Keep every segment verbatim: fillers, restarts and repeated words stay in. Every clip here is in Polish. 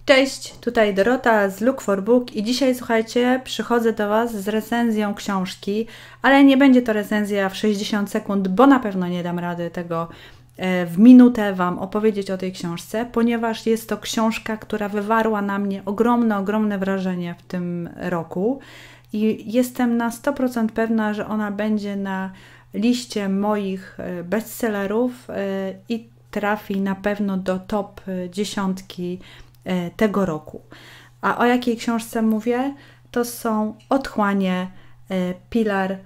Cześć, tutaj Dorota z Look for Book i dzisiaj, słuchajcie, przychodzę do Was z recenzją książki, ale nie będzie to recenzja w sześćdziesiąt sekund, bo na pewno nie dam rady tego w minutę Wam opowiedzieć o tej książce, ponieważ jest to książka, która wywarła na mnie ogromne, ogromne wrażenie w tym roku i jestem na sto procent pewna, że ona będzie na liście moich bestsellerów i trafi na pewno do top dziesiątki tego roku. A o jakiej książce mówię? To są Otchłanie Pilar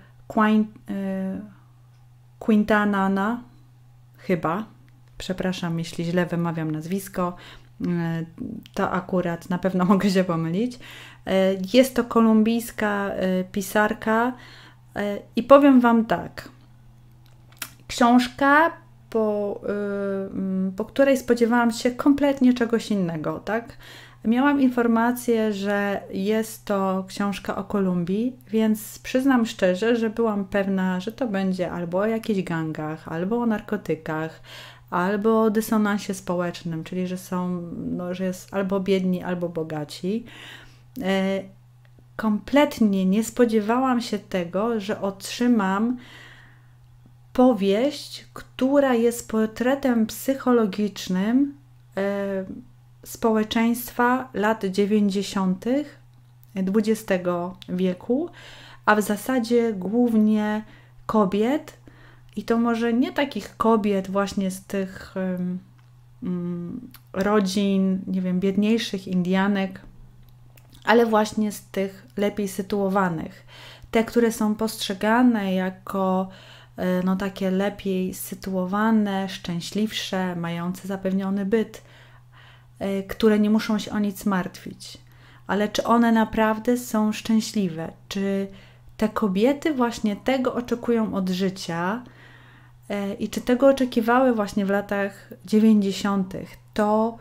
Quintanana, chyba, przepraszam, jeśli źle wymawiam nazwisko, to akurat na pewno mogę się pomylić. Jest to kolumbijska pisarka i powiem Wam tak, książka, po, po której spodziewałam się kompletnie czegoś innego, tak? Miałam informację, że jest to książka o Kolumbii, więc przyznam szczerze, że byłam pewna, że to będzie albo o jakichś gangach, albo o narkotykach, albo o dysonansie społecznym, czyli że są, no, że jest albo biedni, albo bogaci. E, kompletnie nie spodziewałam się tego, że otrzymam powieść, która jest portretem psychologicznym e, społeczeństwa lat dziewięćdziesiątych dwudziestego wieku, a w zasadzie głównie kobiet i to może nie takich kobiet właśnie z tych um, rodzin, nie wiem, biedniejszych Indianek, ale właśnie z tych lepiej sytuowanych. Te, które są postrzegane jako no takie lepiej sytuowane, szczęśliwsze, mające zapewniony byt, które nie muszą się o nic martwić. Ale czy one naprawdę są szczęśliwe? Czy te kobiety właśnie tego oczekują od życia i czy tego oczekiwały właśnie w latach dziewięćdziesiątych? To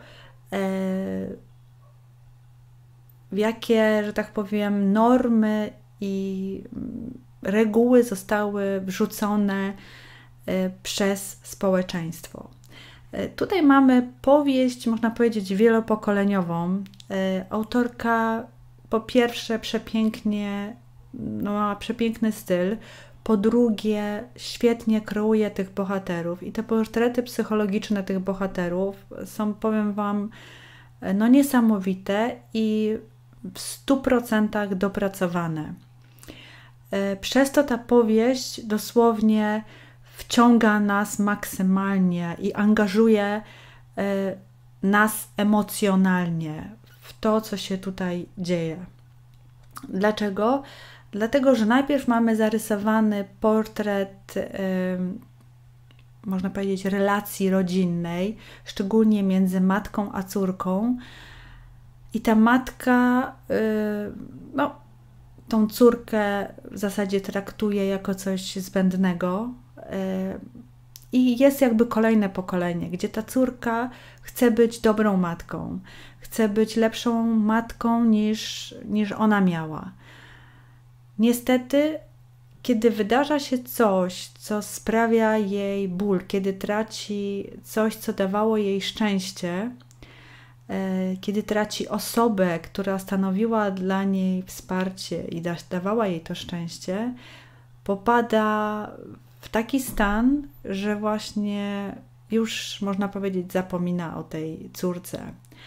w jakie, że tak powiem, normy i reguły zostały wrzucone przez społeczeństwo. Tutaj mamy powieść, można powiedzieć, wielopokoleniową. Autorka po pierwsze przepięknie, no, ma przepiękny styl, po drugie świetnie kreuje tych bohaterów i te portrety psychologiczne tych bohaterów są, powiem Wam, no niesamowite i w stu procentach dopracowane. Przez to ta powieść dosłownie wciąga nas maksymalnie i angażuje nas emocjonalnie w to, co się tutaj dzieje. Dlaczego? Dlatego, że najpierw mamy zarysowany portret, można powiedzieć, relacji rodzinnej, szczególnie między matką a córką. I ta matka, no, tą córkę w zasadzie traktuje jako coś zbędnego i jest jakby kolejne pokolenie, gdzie ta córka chce być dobrą matką, chce być lepszą matką niż, niż ona miała. Niestety, kiedy wydarza się coś, co sprawia jej ból, kiedy traci coś, co dawało jej szczęście, kiedy traci osobę, która stanowiła dla niej wsparcie i dawała jej to szczęście, popada w taki stan, że właśnie już, można powiedzieć, zapomina o tej córce.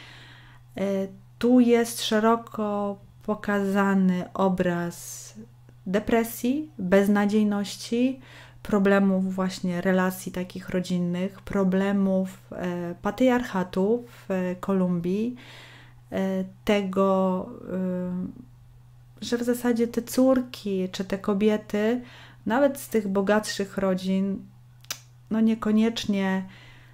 Tu jest szeroko pokazany obraz depresji, beznadziejności, problemów właśnie relacji takich rodzinnych, problemów e, patriarchatu w e, Kolumbii, e, tego, e, że w zasadzie te córki czy te kobiety, nawet z tych bogatszych rodzin, no niekoniecznie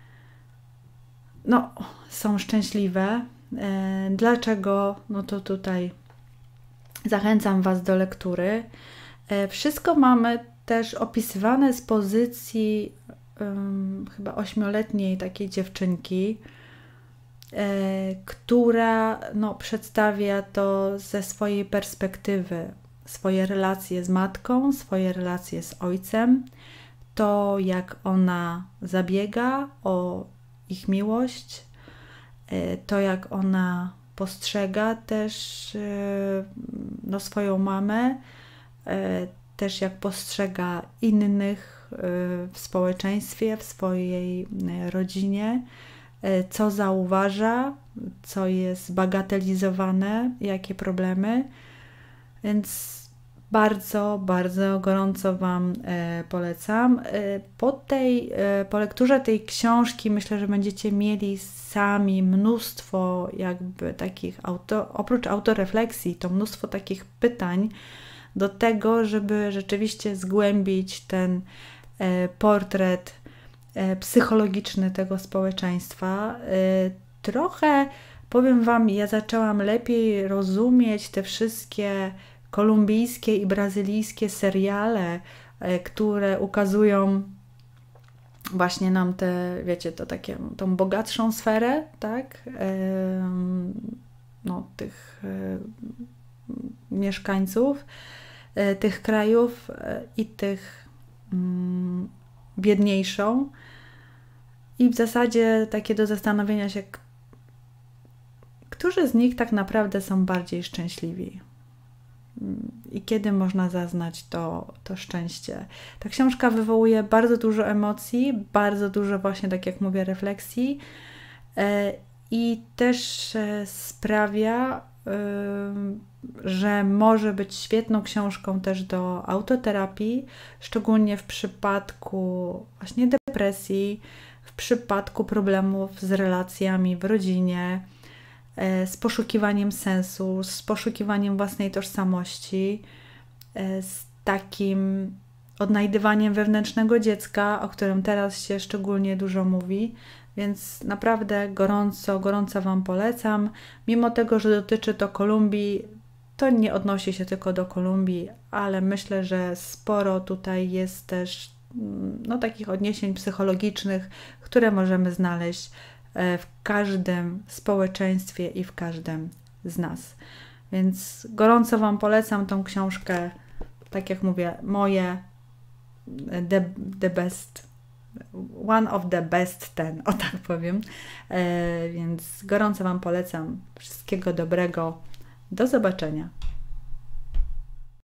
no, są szczęśliwe. E, dlaczego? No to tutaj zachęcam Was do lektury. E, wszystko mamy też opisywane z pozycji um, chyba ośmioletniej takiej dziewczynki, e, która no, przedstawia to ze swojej perspektywy, swoje relacje z matką, swoje relacje z ojcem, to jak ona zabiega o ich miłość, to jak ona postrzega też no, swoją mamę, też jak postrzega innych w społeczeństwie, w swojej rodzinie, co zauważa, co jest bagatelizowane, jakie problemy. Więc bardzo, bardzo gorąco Wam polecam. Po tej, po lekturze tej książki myślę, że będziecie mieli sami mnóstwo jakby takich, auto, oprócz autorefleksji, to mnóstwo takich pytań do tego, żeby rzeczywiście zgłębić ten portret psychologiczny tego społeczeństwa. Trochę, powiem Wam, ja zaczęłam lepiej rozumieć te wszystkie kolumbijskie i brazylijskie seriale, które ukazują właśnie nam te, wiecie, to takie, tą bogatszą sferę, tak, no, tych mieszkańców tych krajów i tych biedniejszą. I w zasadzie takie do zastanowienia się, którzy z nich tak naprawdę są bardziej szczęśliwi i kiedy można zaznać to, to szczęście. Ta książka wywołuje bardzo dużo emocji, bardzo dużo właśnie, tak jak mówię, refleksji i też sprawia, że może być świetną książką też do autoterapii, szczególnie w przypadku właśnie depresji, w przypadku problemów z relacjami w rodzinie, z poszukiwaniem sensu, z poszukiwaniem własnej tożsamości, z takim odnajdywaniem wewnętrznego dziecka, o którym teraz się szczególnie dużo mówi, więc naprawdę gorąco, gorąco Wam polecam. Mimo tego, że dotyczy to Kolumbii, to nie odnosi się tylko do Kolumbii, ale myślę, że sporo tutaj jest też no, takich odniesień psychologicznych, które możemy znaleźć w każdym społeczeństwie i w każdym z nas. Więc gorąco Wam polecam tą książkę, tak jak mówię, moje the, the best, one of the best ten, o tak powiem. E, więc gorąco Wam polecam. Wszystkiego dobrego. Do zobaczenia.